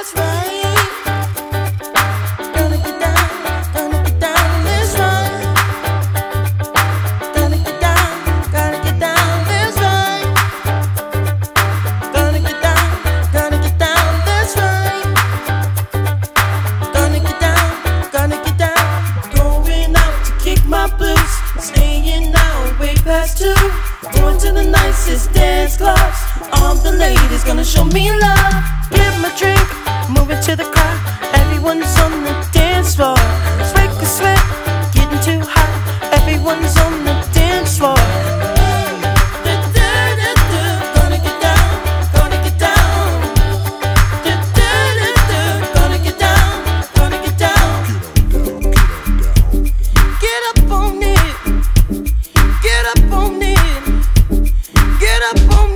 that's right. Gonna get down, that's right. Gonna get down, that's right. Gonna get down, that's right. Gonna get down. Going out to kick my blues, staying out way past 2. Going to the nicest dance clubs. All the ladies gonna show me love. Get my drink, moving to the crowd. Everyone's on the dance floor. Sweat, getting too hot. Everyone's on the dance floor. Gonna get down. Gonna get down. Get up on it. Get up on it. Get up on it.